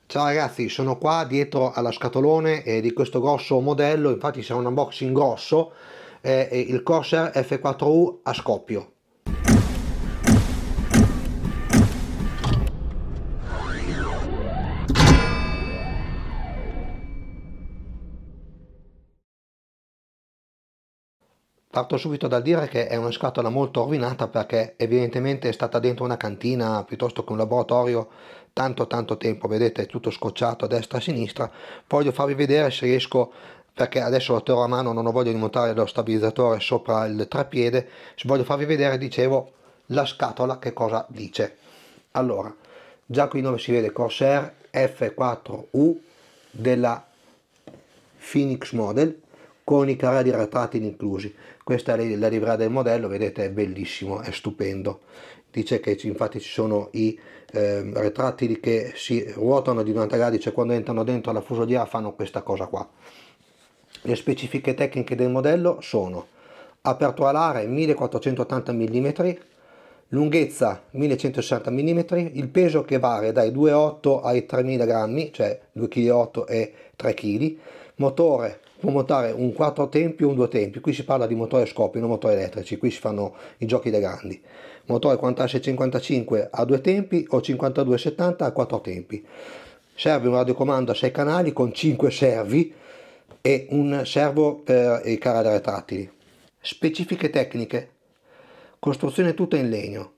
Ciao ragazzi, sono qua dietro alla scatolone di questo grosso modello, infatti c'è un unboxing grosso, è il Corsair F4U a scoppio. Parto subito dal dire che è una scatola molto rovinata perché evidentemente è stata dentro una cantina piuttosto che un laboratorio tanto tempo, vedete è tutto scocciato a destra e a sinistra. Voglio farvi vedere se riesco, perché adesso lo terrò a mano, non ho voglia di montare lo stabilizzatore sopra il treppiede, voglio farvi vedere, dicevo, la scatola che cosa dice. Allora, già qui dove si vede Corsair F4U della Phoenix Model con i carrelli retrattili inclusi. Questa è la livrea del modello, vedete è bellissimo, è stupendo. Dice che infatti ci sono i retrattili che si ruotano di 90 gradi, cioè quando entrano dentro la fusoliera fanno questa cosa qua. Le specifiche tecniche del modello sono apertura alare 1480 mm, lunghezza 1160 mm, il peso che varia dai 2,8 ai 3000 grammi, cioè 2,8 kg e 3 kg, motore può montare un 4 tempi o un 2 tempi, qui si parla di motore a scoppio, non motori elettrici, qui si fanno i giochi dei grandi, motore 4655 a 2 tempi o 5270 a 4 tempi, serve un radiocomando a 6 canali con 5 servi e un servo per i carrelli retrattili. Specifiche tecniche: costruzione tutta in legno,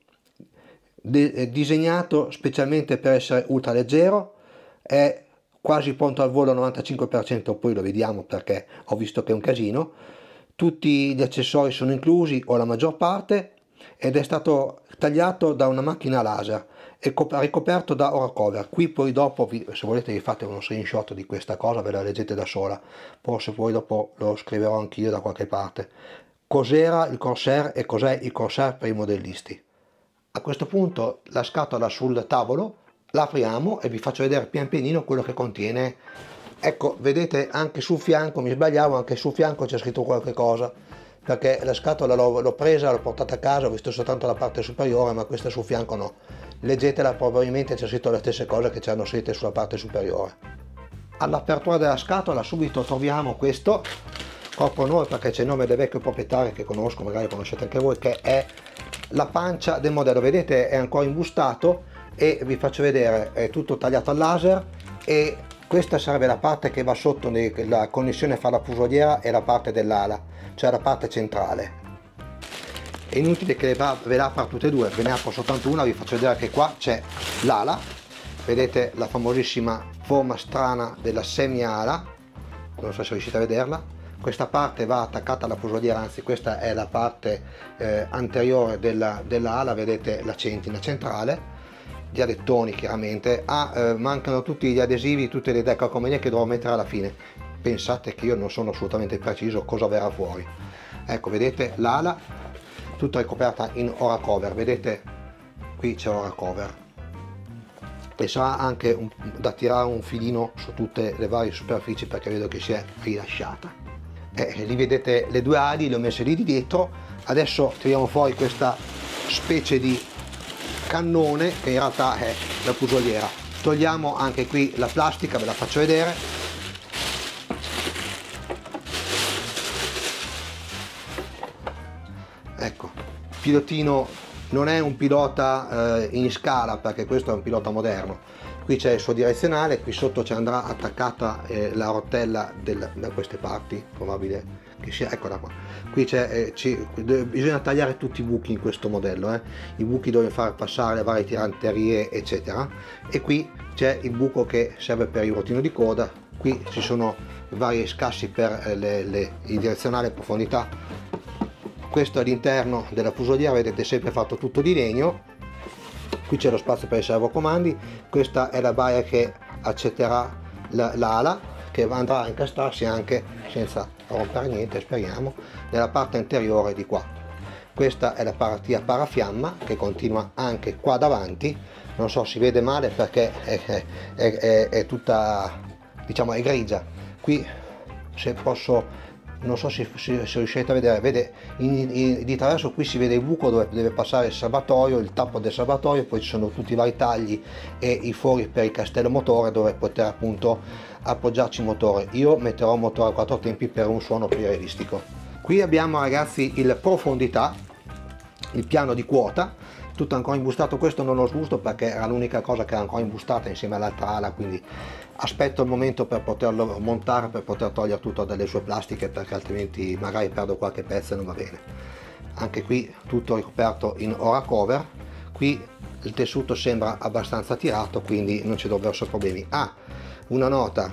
disegnato specialmente per essere ultra leggero, è quasi pronto al volo al 95%, poi lo vediamo perché ho visto che è un casino. Tutti gli accessori sono inclusi o la maggior parte ed è stato tagliato da una macchina laser e ricoperto da Oracover. Qui poi dopo, se volete vi fate uno screenshot di questa cosa, ve la leggete da sola, forse poi dopo lo scriverò anch'io da qualche parte. Cos'era il Corsair e cos'è il Corsair per i modellisti. A questo punto la scatola sul tavolo la apriamo e vi faccio vedere pian pianino quello che contiene. Ecco, vedete anche sul fianco, mi sbagliavo, anche sul fianco c'è scritto qualche cosa, perché la scatola l'ho presa, l'ho portata a casa, ho visto soltanto la parte superiore, ma questa sul fianco no. Leggetela, probabilmente c'è scritto le stesse cose che c'erano scritte sulla parte superiore. All'apertura della scatola subito troviamo questo, copro noi perché c'è il nome del vecchio proprietario che conosco, magari conoscete anche voi, che è la pancia del modello. Vedete è ancora imbustato e vi faccio vedere, è tutto tagliato al laser e questa sarebbe la parte che va sotto la connessione fra la fusoliera e la parte dell'ala, cioè la parte centrale. È inutile che ve la apra tutte e due, ve ne apro soltanto una, vi faccio vedere che qua c'è l'ala, vedete la famosissima forma strana della semi-ala, non so se riuscite a vederla. Questa parte va attaccata alla fusoliera, anzi questa è la parte anteriore della ala, vedete la centina centrale, gli alettoni chiaramente, mancano tutti gli adesivi, tutte le decalcomanie che dovrò mettere alla fine. Pensate che io non sono assolutamente preciso cosa verrà fuori. Ecco, vedete l'ala tutta ricoperta in Oracover, vedete qui c'è Oracover e sarà anche da tirare un filino su tutte le varie superfici perché vedo che si è rilasciata. Lì vedete le due ali, le ho messe lì di dietro. Adesso tiriamo fuori questa specie di cannone che in realtà è la fusoliera. Togliamo anche qui la plastica, ve la faccio vedere. Ecco, il pilotino non è un pilota in scala perché questo è un pilota moderno. Qui c'è il suo direzionale, qui sotto ci andrà attaccata la rotella da queste parti, probabile che sia, eccola qua. Qui bisogna tagliare tutti i buchi in questo modello, i buchi dove far passare le varie tiranterie eccetera, e qui c'è il buco che serve per il ruotino di coda, qui ci sono vari scassi per il direzionale a profondità. Questo è l'interno della fusoliera, vedete sempre fatto tutto di legno. Qui c'è lo spazio per i servocomandi, questa è la baia che accetterà l'ala che andrà a incastrarsi anche senza rompere niente, speriamo, nella parte anteriore di qua. Questa è la partia parafiamma che continua anche qua davanti, non so si vede male perché è tutta, diciamo, è grigia. Qui se posso non so se riuscite a vedere, di traverso qui si vede il buco dove deve passare il serbatoio, il tappo del serbatoio, poi ci sono tutti i vari tagli e i fori per il castello motore dove poter appunto appoggiarci il motore. Io metterò un motore a 4 tempi per un suono più realistico. Qui abbiamo ragazzi il profondità, il piano di quota, tutto ancora imbustato. Questo non lo sbusto perché era l'unica cosa che era ancora imbustata insieme all'altra ala, quindi aspetto il momento per poterlo montare, per poter togliere tutto dalle sue plastiche, perché altrimenti magari perdo qualche pezzo e non va bene. Anche qui tutto ricoperto in ora cover. Qui il tessuto sembra abbastanza tirato, quindi non ci dovrebbero essere problemi. Una nota: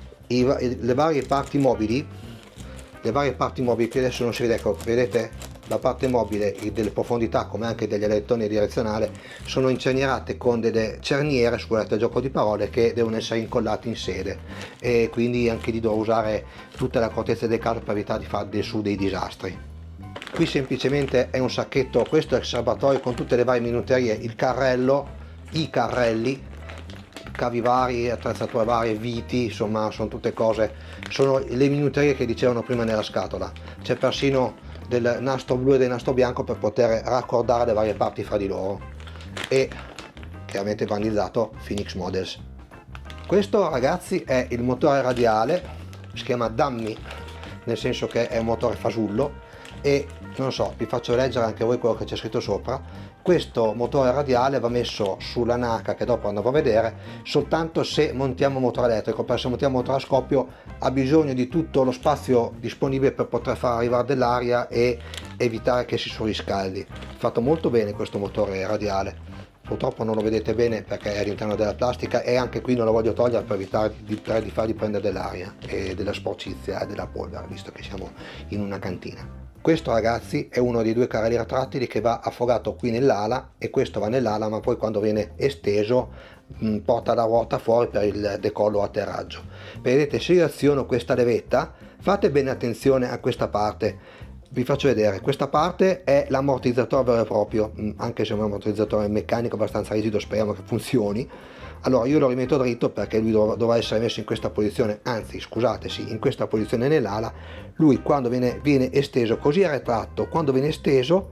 le varie parti mobili che adesso non si vede, ecco, vedete la parte mobile delle profondità come anche degli alettoni direzionale sono incernierate con delle cerniere, scusate il gioco di parole, che devono essere incollate in sede, e quindi anche lì devo usare tutta l'accortezza del caso per evitare di fare dei disastri. Qui semplicemente è un sacchetto, questo è il serbatoio con tutte le varie minuterie, il carrello, i carrelli, cavi vari, attrezzature varie, viti, insomma sono tutte cose, sono le minuterie che dicevano prima nella scatola. C'è persino del nastro blu e del nastro bianco per poter raccordare le varie parti fra di loro, e chiaramente bandizzato Phoenix Models. Questo ragazzi è il motore radiale, si chiama Dummy, nel senso che è un motore fasullo, e non so, vi faccio leggere anche voi quello che c'è scritto sopra. Questo motore radiale va messo sulla NACA, che dopo andrò a vedere, soltanto se montiamo motore elettrico, perché se montiamo motore a scoppio ha bisogno di tutto lo spazio disponibile per poter far arrivare dell'aria e evitare che si surriscaldi. Fatto molto bene questo motore radiale, purtroppo non lo vedete bene perché è all'interno della plastica, e anche qui non lo voglio togliere per evitare di fargli prendere dell'aria e della sporcizia e della polvere, visto che siamo in una cantina. Questo ragazzi è uno dei due carrelli retrattili che va affogato qui nell'ala, e questo va nell'ala, ma poi quando viene esteso porta la ruota fuori per il decollo o atterraggio. Vedete, se io aziono questa levetta, fate bene attenzione a questa parte. Vi faccio vedere, questa parte è l'ammortizzatore vero e proprio, anche se è un ammortizzatore meccanico abbastanza rigido, speriamo che funzioni. Allora io lo rimetto dritto perché lui dovrà essere messo in questa posizione, anzi scusate, sì, in questa posizione nell'ala. Lui quando viene esteso, così è retratto, quando viene esteso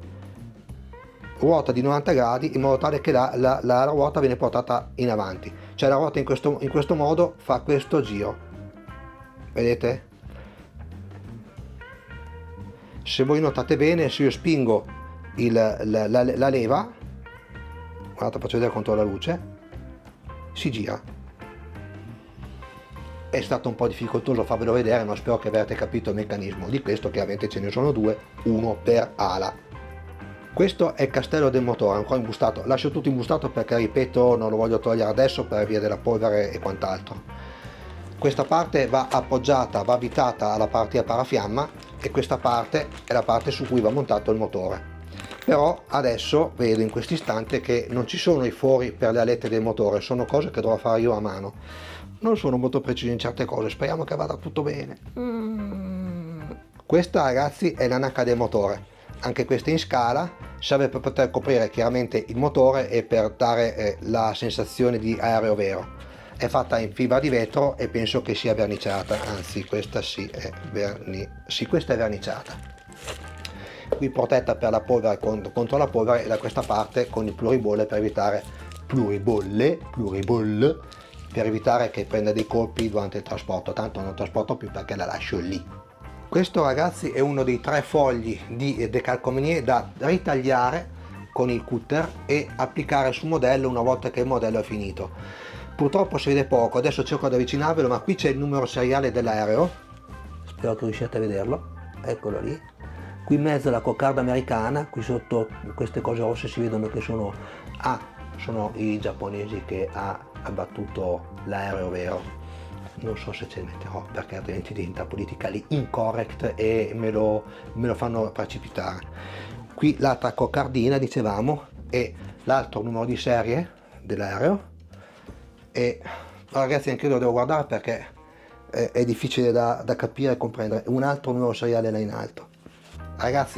ruota di 90 gradi in modo tale che la ruota viene portata in avanti, cioè la ruota in questo modo fa questo giro, vedete? Se voi notate bene, se io spingo la leva, guardate, faccio vedere contro la luce, si gira. È stato un po' difficoltoso farvelo vedere, ma spero che abbiate capito il meccanismo di questo. Chiaramente ce ne sono due, uno per ala. Questo è il castello del motore, ancora imbustato, lascio tutto imbustato perché, ripeto, non lo voglio togliere adesso per via della polvere e quant'altro. Questa parte va appoggiata, va avvitata alla parte a parafiamma, e questa parte è la parte su cui va montato il motore. Però adesso vedo in questo istante che non ci sono i fori per le alette del motore, sono cose che dovrò fare io a mano. Non sono molto preciso in certe cose, speriamo che vada tutto bene. Questa ragazzi è la NACA del motore, anche questa in scala, serve per poter coprire chiaramente il motore e per dare la sensazione di aereo vero. È fatta in fibra di vetro e penso che sia verniciata, anzi questa sì è questa è verniciata. Qui protetta per la polvere, contro la polvere, e da questa parte con il pluribolle per evitare per evitare che prenda dei colpi durante il trasporto. Tanto non trasporto più perché la lascio lì. Questo ragazzi è uno dei 3 fogli di decalcomanie da ritagliare con il cutter e applicare sul modello una volta che il modello è finito. Purtroppo si vede poco, adesso cerco di avvicinarvelo, ma qui c'è il numero seriale dell'aereo, spero che riusciate a vederlo, eccolo lì. Qui in mezzo la coccarda americana, qui sotto queste cose rosse si vedono che sono i giapponesi che ha abbattuto l'aereo vero. Non so se ce ne metterò perché altrimenti diventa politically incorrect e me lo fanno precipitare. Qui l'altra coccardina, dicevamo, e l'altro numero di serie dell'aereo. E ragazzi, anche io lo devo guardare perché è difficile da capire e comprendere. Un altro numero seriale là in alto. Ragazzi,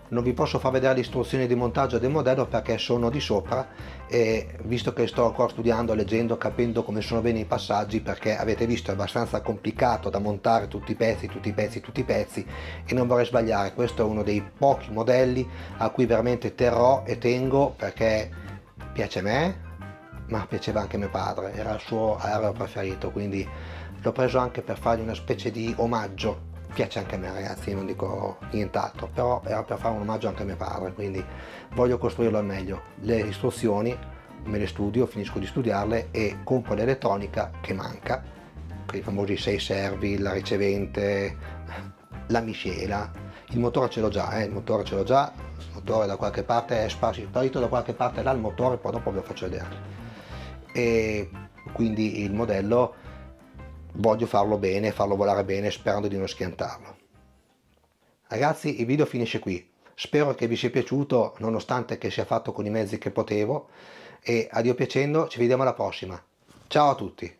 Non vi posso far vedere le istruzioni di montaggio del modello perché sono di sopra, e visto che sto ancora studiando, leggendo, capendo come sono bene i passaggi, perché avete visto è abbastanza complicato da montare tutti i pezzi e non vorrei sbagliare. Questo è uno dei pochi modelli a cui veramente terrò e tengo, perché piace a me, ma piaceva anche a mio padre, era il suo aereo preferito, quindi l'ho preso anche per fargli una specie di omaggio. Piace anche a me, ragazzi, non dico nient'altro, però era per fare un omaggio anche a mio padre, quindi voglio costruirlo al meglio. Le istruzioni me le studio, finisco di studiarle e compro l'elettronica che manca, i famosi 6 servi, la ricevente, la miscela. Il motore ce l'ho già, il motore ce l'ho già, il motore da qualche parte è sparito da qualche parte là il motore, poi dopo ve lo faccio vedere. E quindi il modello voglio farlo bene, farlo volare bene, sperando di non schiantarlo. Ragazzi, il video finisce qui. Spero che vi sia piaciuto, nonostante che sia fatto con i mezzi che potevo, e a Dio piacendo ci vediamo alla prossima. Ciao a tutti!